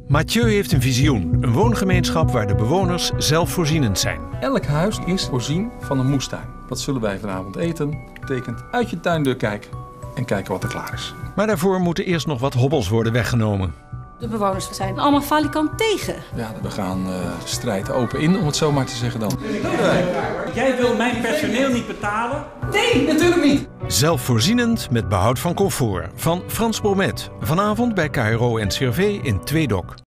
Mathieu heeft een visioen. Een woongemeenschap waar de bewoners zelfvoorzienend zijn. Elk huis is voorzien van een moestuin. Wat zullen wij vanavond eten? Dat betekent uit je tuindeur kijken en kijken wat er klaar is. Maar daarvoor moeten eerst nog wat hobbels worden weggenomen. De bewoners zijn allemaal falikant tegen. Ja, we gaan strijd open in, om het zo maar te zeggen dan. Jij wil mijn personeel niet betalen? Nee, natuurlijk niet! Zelfvoorzienend met behoud van comfort. Van Frans Bromet. Vanavond bij KRO-NCRV in Tweedok.